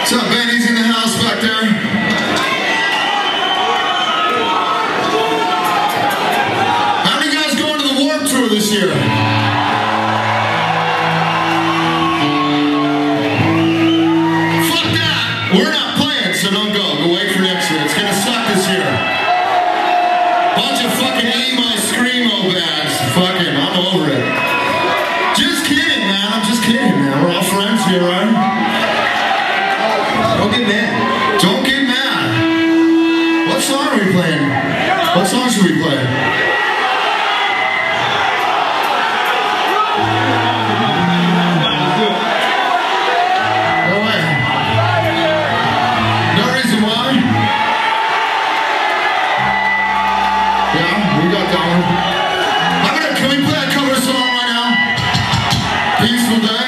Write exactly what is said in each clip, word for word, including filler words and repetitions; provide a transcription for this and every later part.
What's up, Benny's in the house back there? How many guys going to the Warped Tour this year? Fuck that! We're not playing, so don't go. Go wait for next year. It's gonna suck this year. Bunch of fucking emo, screamo bands. Fucking, I'm over it. Just kidding, man. I'm just kidding, man. We're all friends here, right? Don't get mad. Don't get mad. What song are we playing? What song should we play? No way. No reason why? Yeah, we got that one. I'm gonna, can we play a cover song right now? Peaceful Day?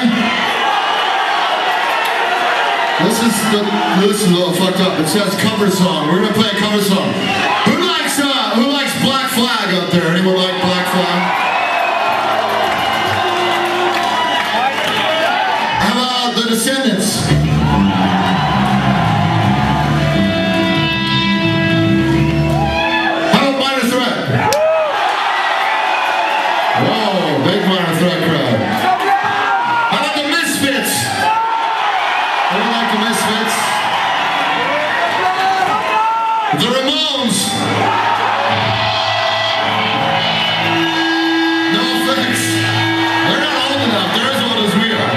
This is the, this is a little fucked up. It says cover song. We're gonna play a cover song. Who likes uh who likes Black Flag out there? Anyone like Black Flag? How about the Descendants? How about Minor Threat? Whoa, big Minor Threat crowd. How about the Misfits? Anyone like the Misfits? The Ramones. No offense. They're not old enough. They're as old as we are.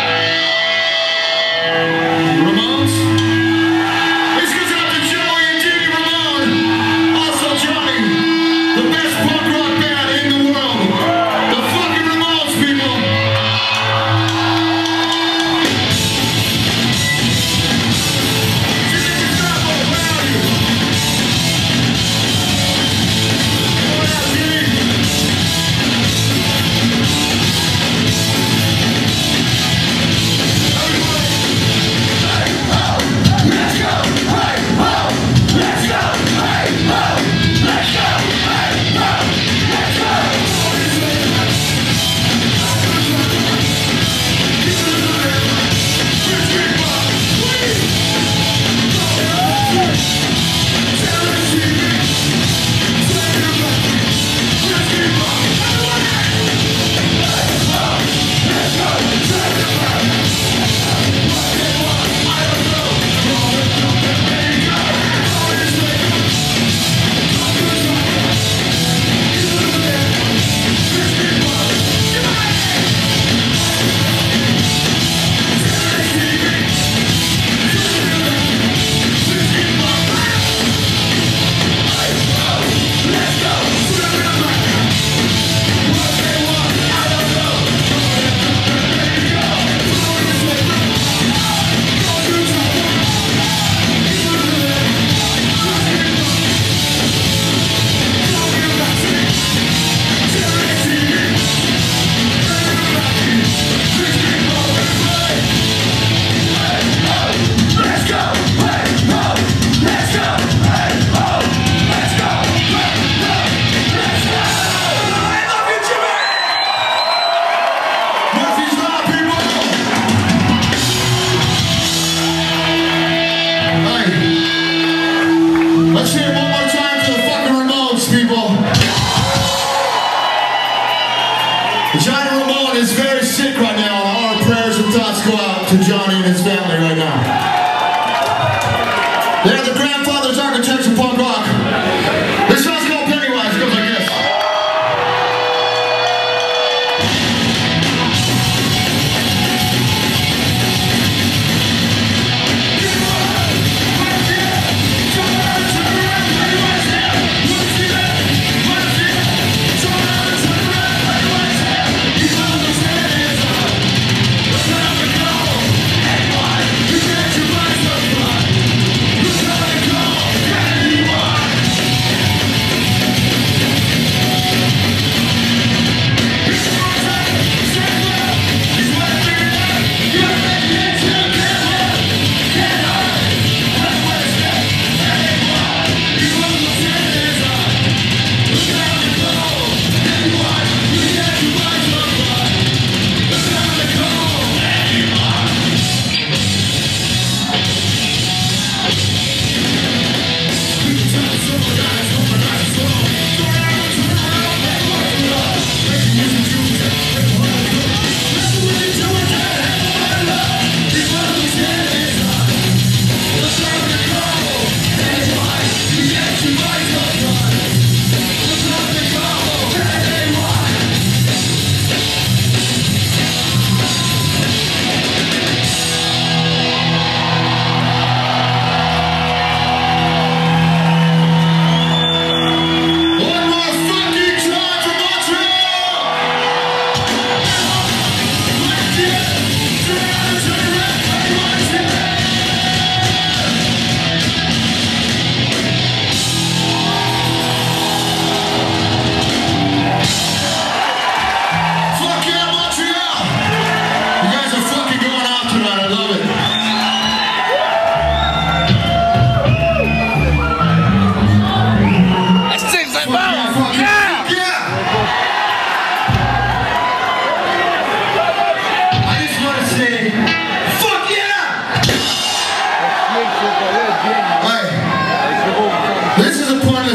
Ramones. This goes out to Joey and Judy Ramone. Also Johnny, the best punk rock band in the world. The fucking Ramones, people. Let's hear it one more time for the fucking Ramones, people. Johnny Ramone is very sick right now, and all our prayers and thoughts go out to Johnny and his family right now. They're the grandfathers, architects of punk rock. This song's called Pennywise. It goes like this. You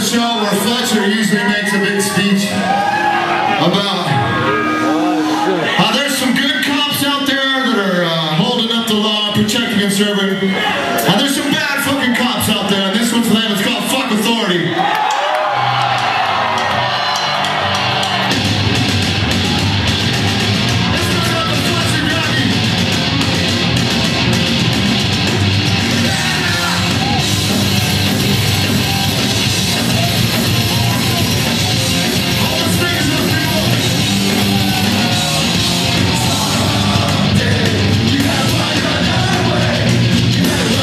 show where Fletcher usually makes a big speech about how there's some good cops out there that are uh, holding up the law, protecting and serving, and there's some bad fucking cops out there, and this one's for them. It's called Fuck Authority. You gotta find your own way. You gotta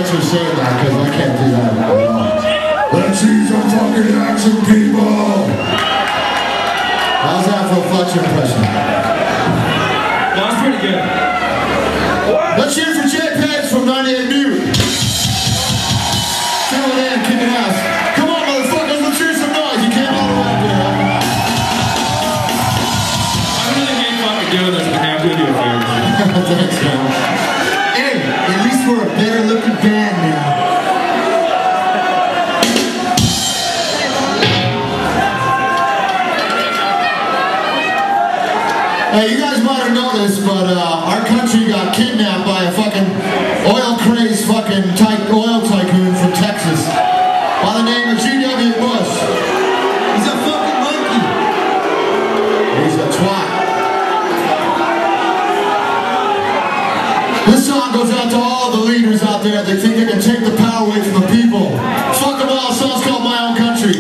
let you say that because I can't do that at all. Let's see some fucking action, people! How's that for a Fletcher impression? That was pretty good. Let's hear it for Jay Page from ninety-eight New. Fill it in, kicking ass. Come on, motherfuckers, let's hear some noise. You came all the way up here. I really hate fucking doing this, but hey, I'm gonna do a favor. Thanks, man. Hey, at least we're a better looking band now. Hey, you guys might have noticed, but uh, our country got kidnapped by a fucking oil-crazed fucking ty oil tycoon from Texas by the name of G W Bush. He's a fucking monkey. He's a twat. This song goes out to all the leaders out there that think they can take the power away from the people. Fuck them all. The song's called My Own Country.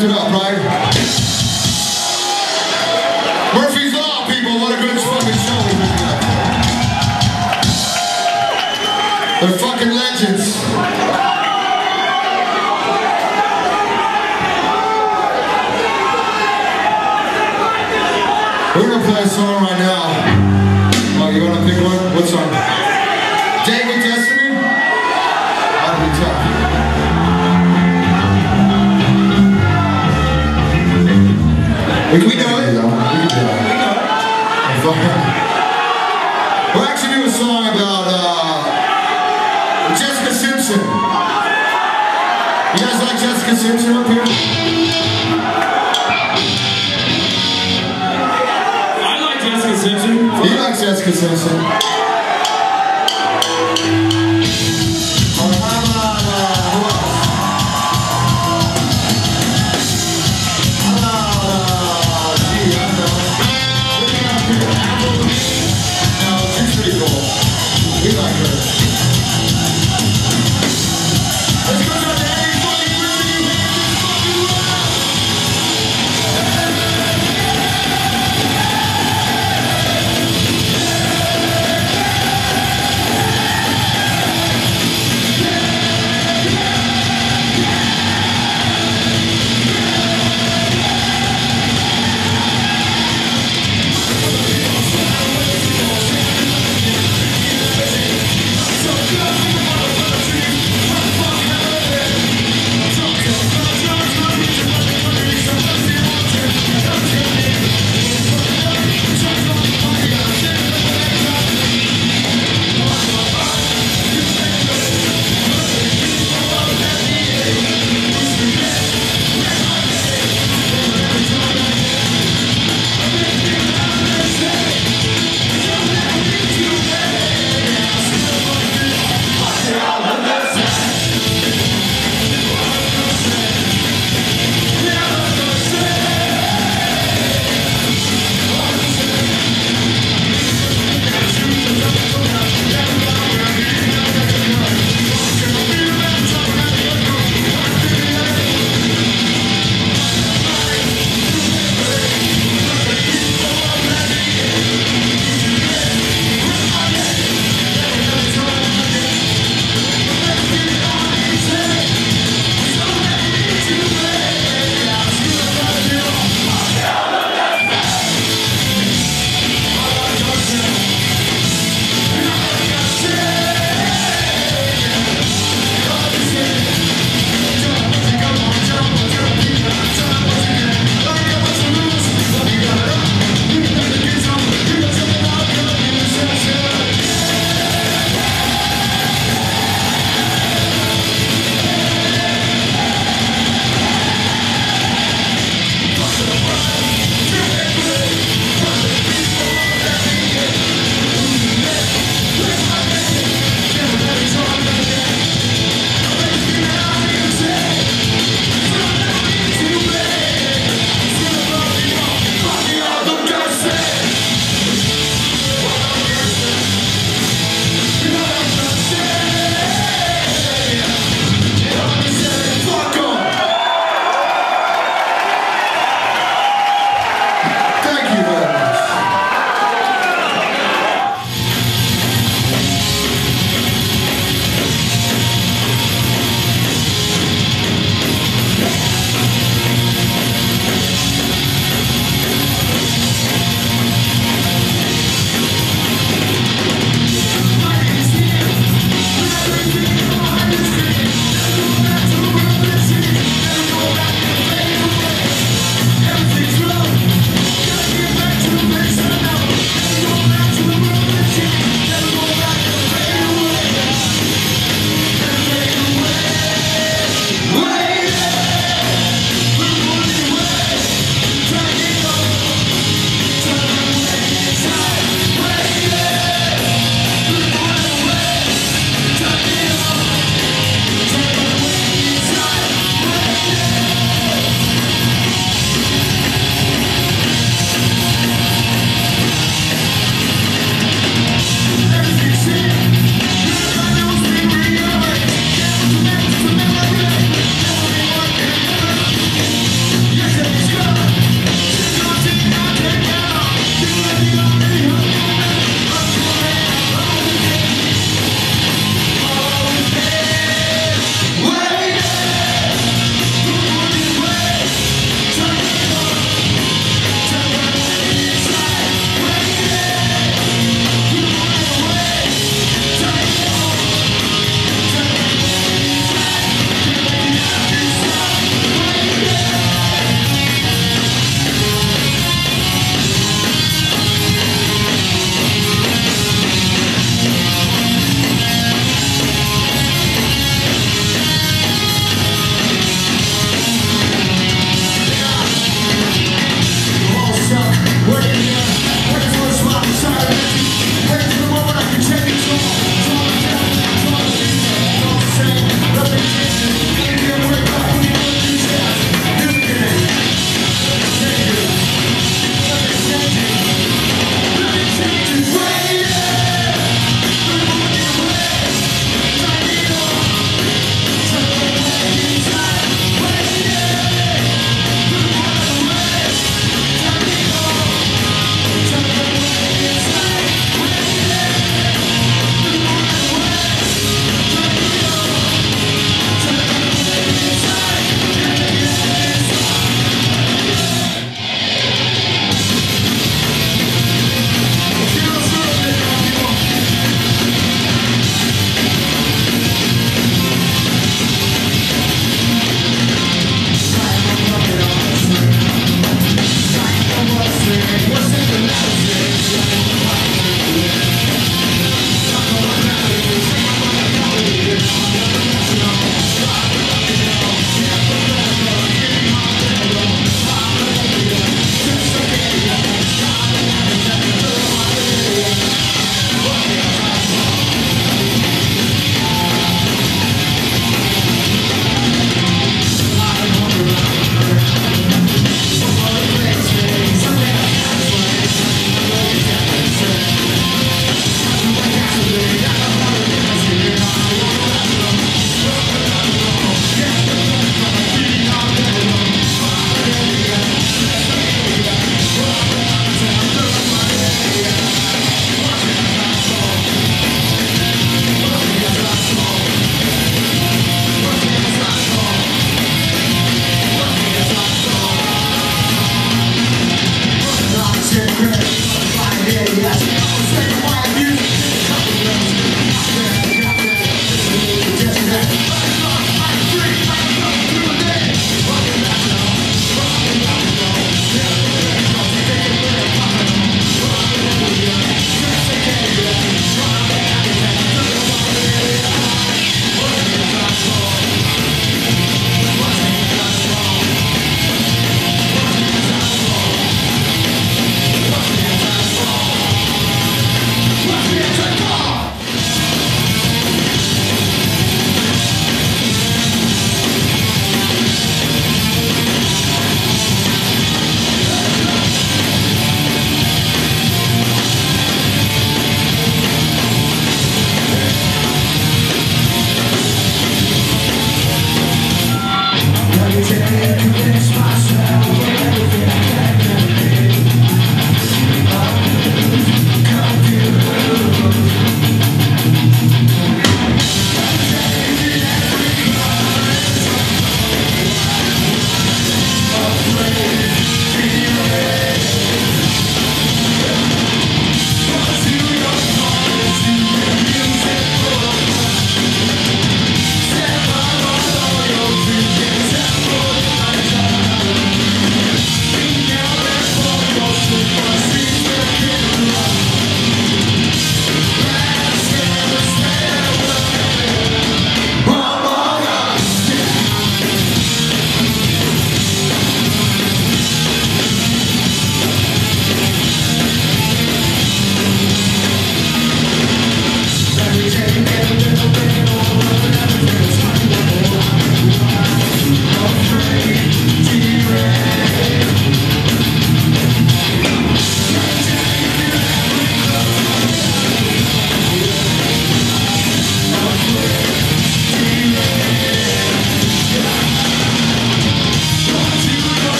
wrapped it up, right? Murphy's Law, people. What a good fucking show we put together. They're fucking legends. We're gonna play a song right now. Oh, you wanna pick one? What song? Date with Destiny? That'll be tough. We can do it. We can do it. We'll actually do a song about uh, Jessica Simpson. You guys like Jessica Simpson up here? Jessica Simpson. He likes Jessica Simpson. Oh, how about, uh, who else? How about, uh, gee, I don't know. Look at up here, Avril Lavigne. No, she's pretty cool. We like her. Let's go to the Andy fucking Christy. Fucking love.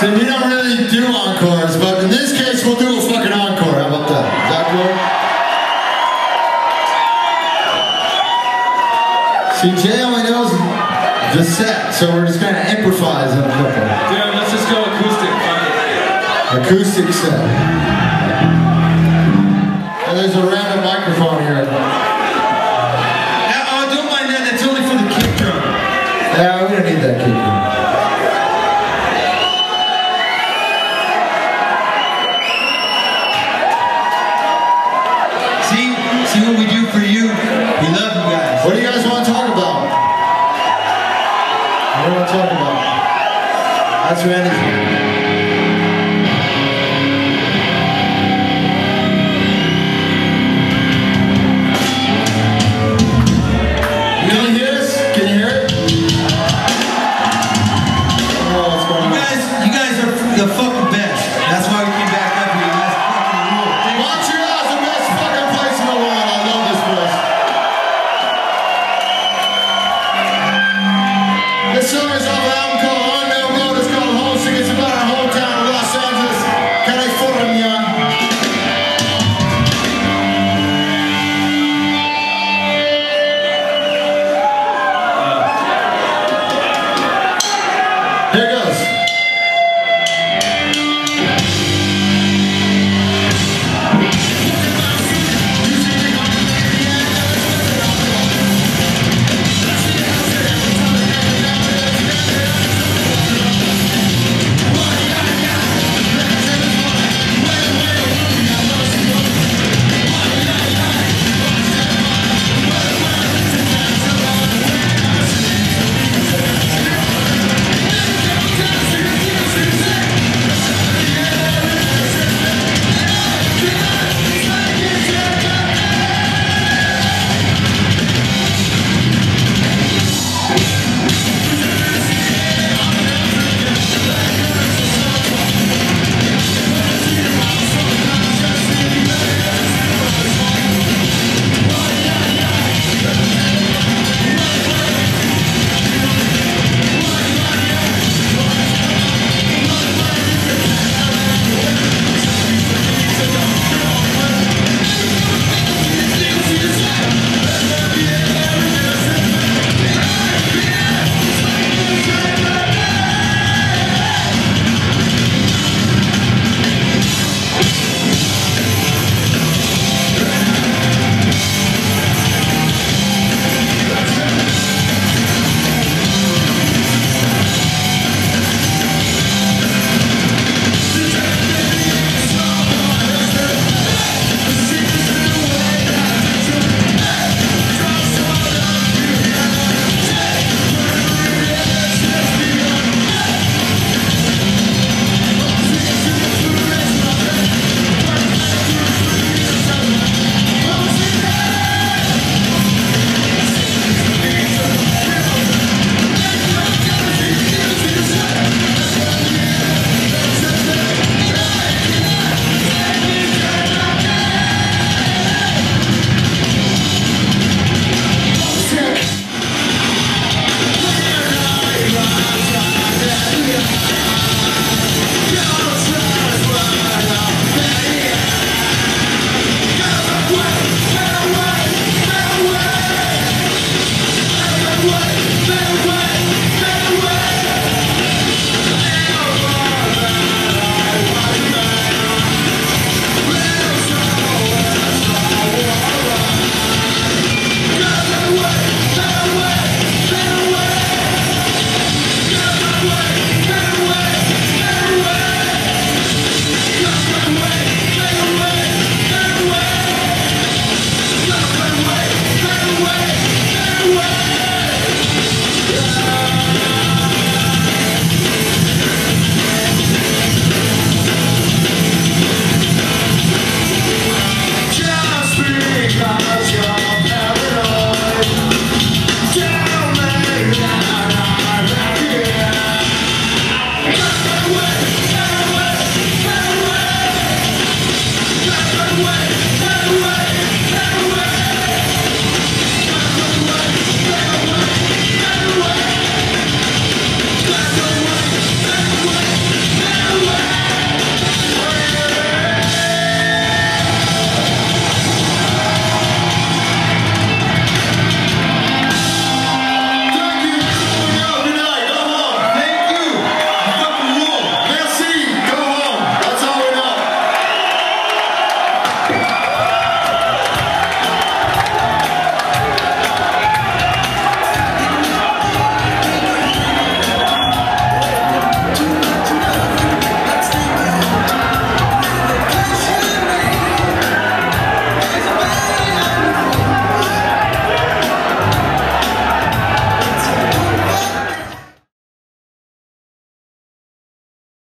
See, we don't really do encores, but in this case, we'll do a fucking encore. How about that? Is that cool? See, Jay only knows the set, so we're just kind of improvising a couple. Dude, let's just go acoustic. Fuck it. Acoustic set. And there's a random microphone here. Yeah, oh, don't mind that. That's only for the kick drum. Yeah, we don't need that kick drum. See? See what we do for you? We love you guys. What do you guys want to talk about? What do you want to talk about? That's your energy. The fuck